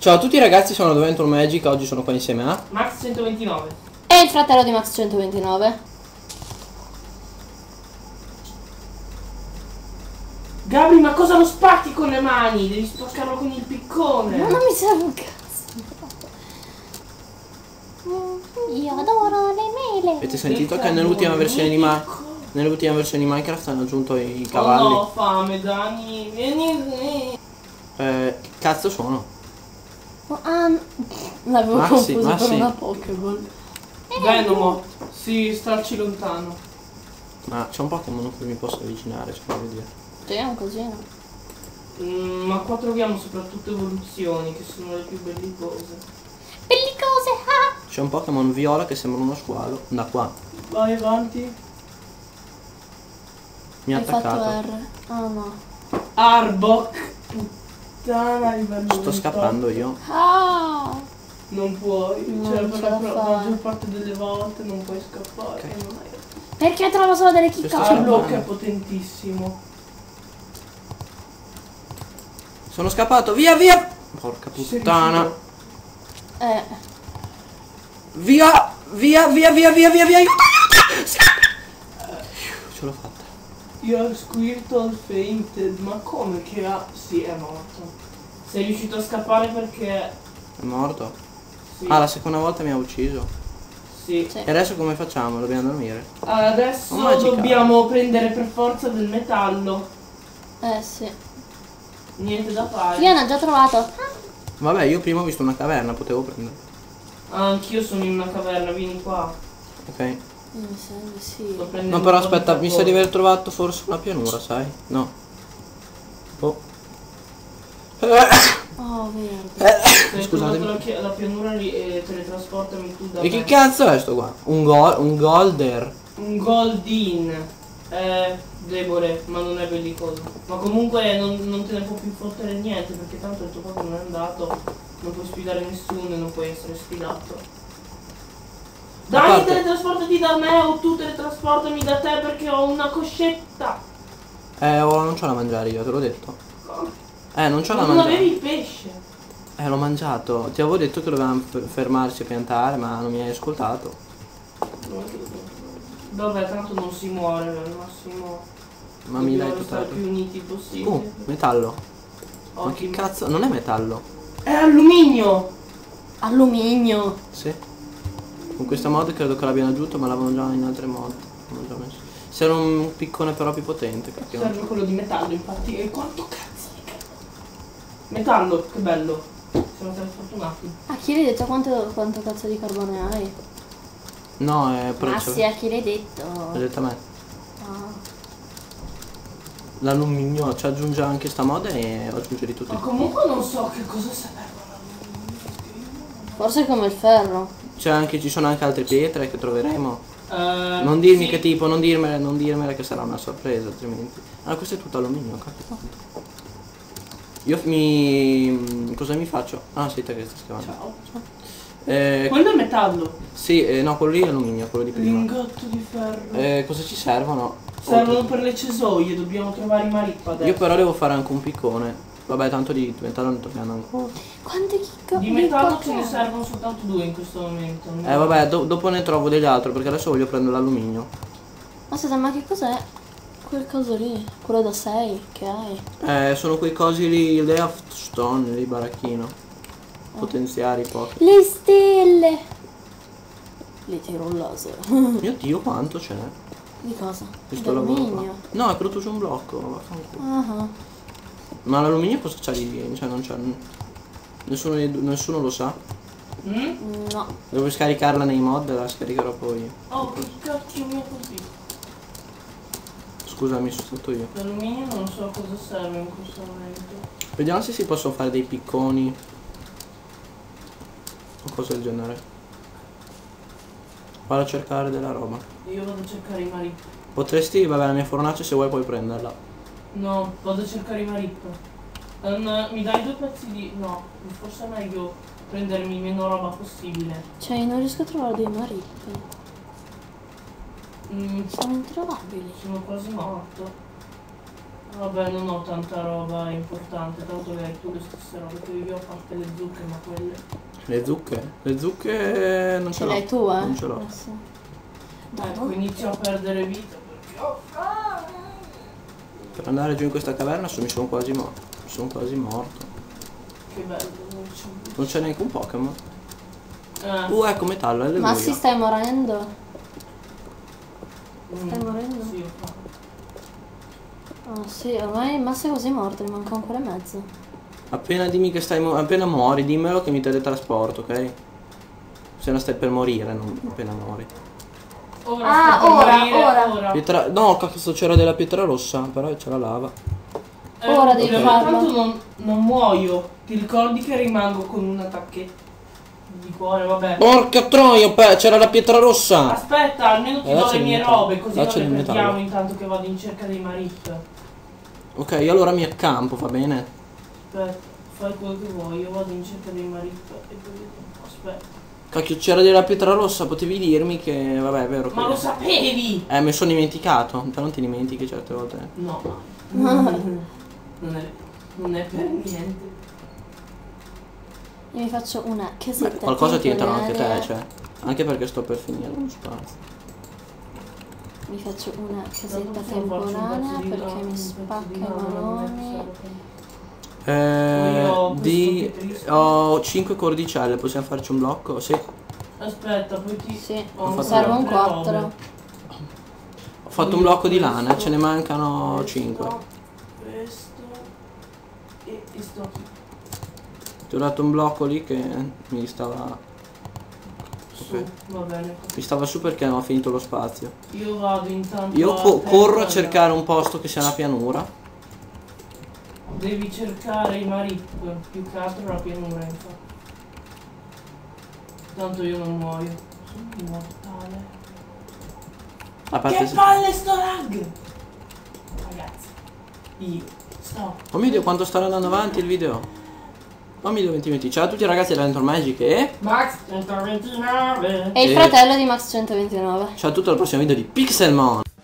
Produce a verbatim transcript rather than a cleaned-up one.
Ciao a tutti ragazzi, sono Adventure Magic, oggi sono qua insieme a Max centoventinove e il fratello di Max centoventinove. Gabri, ma cosa lo spacchi con le mani? Devi spaccarlo con il piccone. Ma non mi serve un cazzo. Io adoro le mele. Avete sentito che nell'ultima versione di Ma nell'ultima versione di Minecraft hanno aggiunto i Oh cavalli? no, fame, Dani. Vieni. Eh, che cazzo sono? Oh, ah, l'avevo Ma sì, confuso ma per sì. una Pokéball. Venomot. Si stracci lontano. Ma c'è un Pokémon che mi posso avvicinare, cioè voglio dire. Sì, è un casino. Mm, ma qua troviamo soprattutto evoluzioni che sono le più bellicose. Bellicose, ah! C'è un Pokémon viola che sembra uno squalo. Da qua. Vai avanti. Mi ha Hai fatto attaccato. R. Ah no. Arbok. Puttana, livello Sto ventotto. scappando io. Ah! Non puoi. Non cioè, ce per la la, pro- la fai. maggior parte delle volte non puoi scappare. Ok. e non hai- Perché trova solo delle Questo chicca c'è blu? Arbok è potentissimo. Sono scappato, via via! Porca Ci sei puttana. riuscito? Eh. Via! Via, via, via, via, via, via! Aiuto, aiuto! Scappa! Ce l'ho fatta. Your Squirtle fainted. Ma come che ha... Sì, è morto. Sei riuscito a scappare perché... È morto? Sì. Ah, la seconda volta mi ha ucciso. Sì. Sì. E adesso come facciamo? Dobbiamo dormire? Adesso Oh, magica. dobbiamo prendere per forza del metallo. Eh sì. Niente da fare. Io ne ho già trovato. Vabbè, io prima ho visto una caverna, potevo prendere. Ah, anch'io sono in una caverna, vieni qua. Ok. Mi sembra sì. Sto prendendo No, però un po' di aspetta, mi sa di sapone. aver trovato forse una pianura, sai? No. Oh. Oh, verde. Se hai trovato Scusatemi. la, chi- la pianura lì e teletrasportami tu da E che me. cazzo è sto qua? Un gol, un golder. Un Goldin. È debole, ma non è bellicoso. Ma comunque non, non te ne può più fottere niente, perché tanto il tuo Pokémon non è andato, non puoi sfidare nessuno e non puoi essere sfidato. A Dai, parte- teletrasportati da me o tu teletrasportami da te perché ho una coscetta. Eh, oh, non c'ho da mangiare io, te l'ho detto. Eh, non c'ho Ma da non mangiare. avevi il pesce. Eh, l'ho mangiato. Ti avevo detto che dovevamo f- fermarci e piantare, ma non mi hai ascoltato. Vabbè, tanto non si muore, al massimo. Ma mi dai dobbiamo stare potato. più uniti possibile. Uh, metallo. Ma che Ottimo. cazzo? Non è metallo? È alluminio! Alluminio. Sì. Con questa mod credo che l'abbiano aggiunto, ma l'avevano già in altre mod. L'hanno già messo. Serve un piccone però più potente, perché non Serve quello di metallo, infatti. E quanto cazzo di cazzo? Metallo, che bello. Siamo stati fortunati. A chi l'hai detto quanto, quanto cazzo di carbone hai? No, è però Ah c'è- sì, a chi l'hai detto? l'ho detto a me. Ah. L'alluminio ci aggiunge anche sta mod e aggiunge di tutto. Ma comunque non so che cosa serve l'alluminio. Forse è come il ferro. C'è anche, ci sono anche altre pietre che troveremo. Eh, Non dirmi sì. che tipo, non dirmela, non dirmela che sarà una sorpresa, altrimenti. Ah, questo è tutto alluminio, capito? Io mi. Cosa mi faccio? Ah, sei te che stai scrivendo. Ciao. Eh, Quello è metallo. sì, eh, no, quello lì è alluminio, quello di prima. Lingotto di ferro. Eh, cosa ci servono? Servono Oltre- per le cesoie, dobbiamo trovare i marippa adesso. Io però devo fare anche un piccone. Vabbè, tanto di metallo ne troviamo ancora. Quante chicche Di metallo ce ne servono soltanto due in questo momento. no? Eh, vabbè, do- dopo ne trovo degli altri perché adesso voglio prendere l'alluminio. Aspetta, ma che cos'è? Quel coso lì? Quello da sei che hai? Eh, sono quei cosi lì, il Leaf Stone, lì, baracchino. Potenziari pochi. Le stelle! Li tiro un laser. Mio Dio, quanto ce n'è? Di cosa? Questo lavoro qua. D'alluminio. No, è caduto su un blocco, vaffanculo. Ah, Ma l'alluminio cosa c'ha di. Cioè non c'è. Nessuno, di- nessuno lo sa. Mm? no. Devo scaricarla nei mod, la scaricherò poi. Oh, che cacchio mi ha colpito. Scusami, sono stato io. L'alluminio non so cosa serve in questo momento. Vediamo se si possono fare dei picconi. O cose del genere. Vado a cercare della roba. Io vado a cercare i marippa. Potresti, vabbè, la mia fornace se vuoi puoi prenderla. No, vado a cercare i marippa. Um, mi dai due pezzi di... No, forse è meglio prendermi meno roba possibile. Cioè, non riesco a trovare dei marippi. Mm, Sono introvabili. sono quasi morto. Vabbè, non ho tanta roba importante, tanto che hai tu le stesse robe che io ho, a parte le zucche, ma quelle... Le zucche? Le zucche non ce Ce l'ho. l'hai tu, eh? Non ce l'ho. Eh sì. Ecco, inizio a perdere vita perché ho fame. Per andare giù in questa caverna so- mi sono quasi morto. Sono quasi morto. Che bello, non c'è un... Non c'è neanche un Pokémon. Eh, Uh, ecco metallo, è Ma si stai morendo? mm, Stai morendo? Sì, ho fame. Oh sì, ormai ma sei quasi morto, mi manca ancora e mezzo. Appena dimmi che stai mo- appena muori, dimmelo che mi teletrasporto, ok? Se non stai per morire, non appena muori. Ora Ah, sto per ora, morire, ora. ora. Pietra... No, cazzo c'era della pietra rossa, però c'è la lava. Eh, Ora devi perché farlo. tanto non, non muoio. Ti ricordi che rimango con una tacchetta di cuore, vabbè. Porca troia, pe- c'era la pietra rossa! Aspetta, almeno ti Eh, do c'è le il mie metallo. robe, così Là non c'è le il metallo. perdiamo intanto che vado in cerca dei marip. Ok, allora mi accampo, va bene? Aspetta, fai quello che vuoi, io vado in cerca dei marip e poi vediamo. Aspetta. Cacchio, c'era della pietra rossa, potevi dirmi che... Vabbè, è vero che... Ma lo sapevi! Eh, mi sono dimenticato, te non ti dimentichi certe volte. No, non è, non è per niente. Io mi faccio una Beh, casetta. qualcosa ti entrano anche te, temporanea. cioè. Anche perché sto per finire lo spazio. Mi faccio una casetta Tanto possiamo farci un temporanea pezzo di perché rame, mi un pezzo spacca di i rame, non è maroni. possibile. Eh, Io ho di... questo triste. Ho cinque cordicelle, possiamo farci un blocco? Sì. Aspetta, poi ti... Sì, ho fatto serve un altre robe. quattro. Ho fatto un blocco di lana, ce ne mancano Questo, cinque. Questo e, e sto qui. Ti ho dato un blocco lì che mi stava... Su, Ok. va bene. Mi stava su perché non ho finito lo spazio. Io vado intanto Io a co- corro a terra. cercare un posto che sia una pianura. Devi cercare i marip, più che altro la pianura, infatti. Tanto io non muoio. Sono immortale. A parte Che se... palle sto lag! Ragazzi, io sto... Oh mio Dio, quanto sta andando avanti il video? Oh mio Dio, venti minuti. Ciao a tutti ragazzi dell'Enter Magic e... Max centoventinove! E il Sì. fratello di Max centoventinove. Ciao a tutti al prossimo video di Pixelmon.